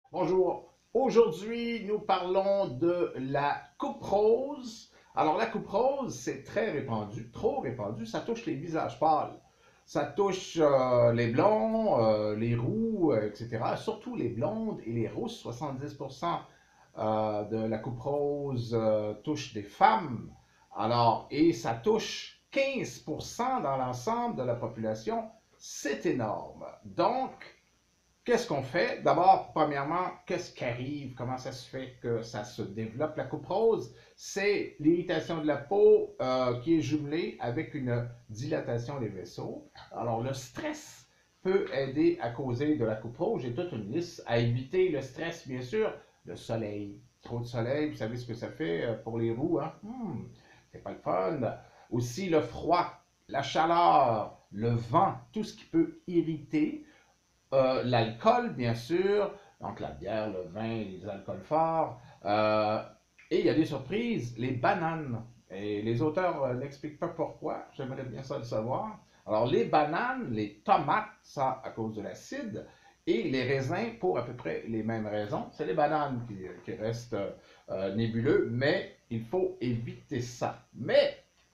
Bonjour. Aujourd'hui, nous parlons de la coupe rose. Alors, la coupe rose, c'est très répandu, trop répandu. Ça touche les visages pâles. Ça touche les blonds, les roux, etc. Surtout les blondes et les rousses. 70% de la coupe rose touche des femmes. Alors, et ça touche 15% dans l'ensemble de la population. C'est énorme. Donc, qu'est-ce qu'on fait? D'abord, premièrement, qu'est-ce qui arrive? Comment ça se fait que ça se développe? La coupe rose, c'est l'irritation de la peau qui est jumelée avec une dilatation des vaisseaux. Alors, le stress peut aider à causer de la coupe rose. J'ai toute une liste à éviter. Le stress, bien sûr, le soleil. Trop de soleil, vous savez ce que ça fait pour les roux, hein? C'est pas le fun. Aussi, le froid, la chaleur, le vent, tout ce qui peut irriter. L'alcool, bien sûr, donc la bière, le vin, les alcools forts. Et il y a des surprises, les bananes. Et les auteurs n'expliquent pas pourquoi, j'aimerais bien ça le savoir. Alors, les bananes, les tomates, ça à cause de l'acide, et les raisins pour à peu près les mêmes raisons. C'est les bananes qui restent nébuleux, mais il faut éviter ça. Mais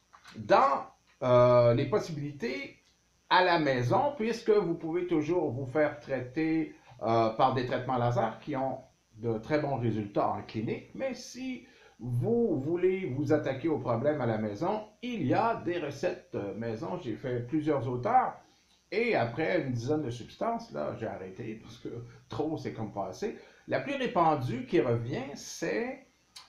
dans les possibilités à la maison, puisque vous pouvez toujours vous faire traiter par des traitements laser qui ont de très bons résultats en clinique, mais si vous voulez vous attaquer au problème à la maison, il y a des recettes maison. J'ai fait plusieurs auteurs et après une dizaine de substances, là, j'ai arrêté parce que trop, c'est comme pas assez. La plus répandue qui revient, c'est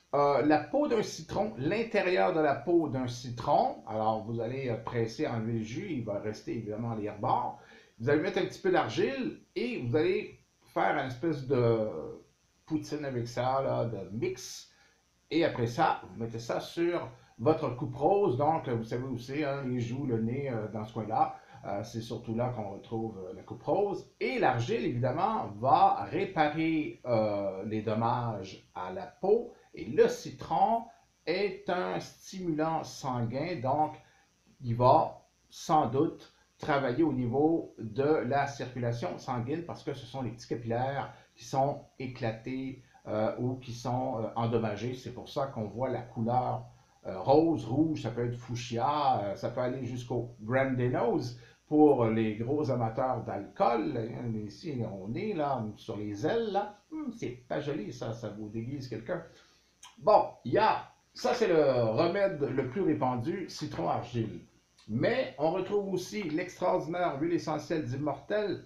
la peau d'un citron, l'intérieur de la peau d'un citron. Alors, vous allez presser, enlever le jus, il va rester évidemment les rebords. Vous allez mettre un petit peu d'argile et vous allez faire une espèce de poutine avec ça, là, de mix. Et après ça, vous mettez ça sur votre coupe rose. Donc, vous savez où c'est, hein, les joues, le nez, dans ce coin-là. C'est surtout là qu'on retrouve la coupe rose. Et l'argile, évidemment, va réparer les dommages à la peau. Et le citron est un stimulant sanguin, donc il va sans doute travailler au niveau de la circulation sanguine parce que ce sont les petits capillaires qui sont éclatés ou qui sont endommagés. C'est pour ça qu'on voit la couleur rose, rouge, ça peut être fuchsia, ça peut aller jusqu'au brandenose pour les gros amateurs d'alcool. Ici, on est là sur les ailes, là. C'est pas joli, ça vous déguise quelqu'un. Bon, il y a, ça c'est le remède le plus répandu, citron-argile. Mais on retrouve aussi l'extraordinaire huile essentielle d'immortel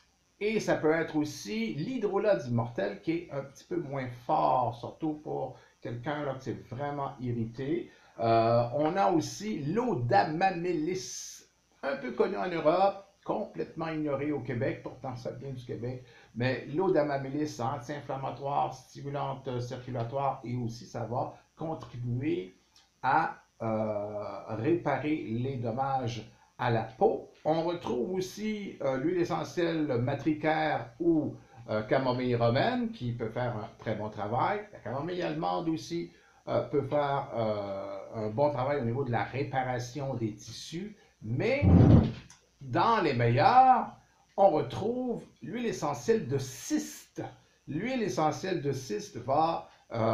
et ça peut être aussi l'hydrolat d'immortel qui est un petit peu moins fort, surtout pour quelqu'un là, qui est vraiment irrité. On a aussi l'eau d'amamélis, un peu connue en Europe, complètement ignorée au Québec, pourtant ça vient du Québec. Mais l'eau d'amamélis, anti-inflammatoire, stimulante circulatoire et aussi ça va contribuer à réparer les dommages à la peau. On retrouve aussi l'huile essentielle matricaire ou camomille romaine qui peut faire un très bon travail. La camomille allemande aussi peut faire un bon travail au niveau de la réparation des tissus. Mais dans les meilleurs, on retrouve l'huile essentielle de cyste. L'huile essentielle de cyste va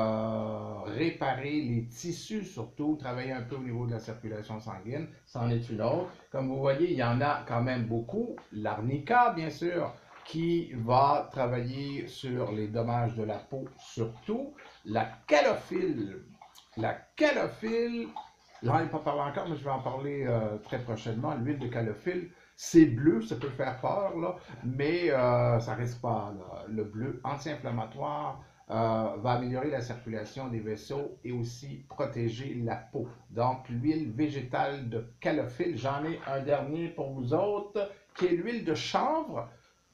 réparer les tissus, surtout travailler un peu au niveau de la circulation sanguine. C'en est une autre. Comme vous voyez, il y en a quand même beaucoup. L'arnica, bien sûr, qui va travailler sur les dommages de la peau, surtout. La calophylle. La calophylle, j'en ai pas parlé encore, mais je vais en parler très prochainement. L'huile de calophylle, c'est bleu, ça peut faire peur, là, mais ça reste pas là. Le bleu anti-inflammatoire va améliorer la circulation des vaisseaux et aussi protéger la peau. Donc, l'huile végétale de calophylle, j'en ai un dernier pour vous autres, qui est l'huile de chanvre.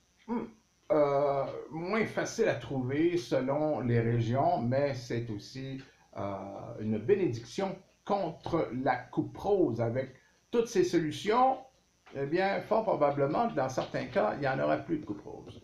Moins facile à trouver selon les régions, mais c'est aussi une bénédiction contre la coupe rose. Avec toutes ces solutions, eh bien, fort probablement que dans certains cas, il n'y en aura plus de coupe rose.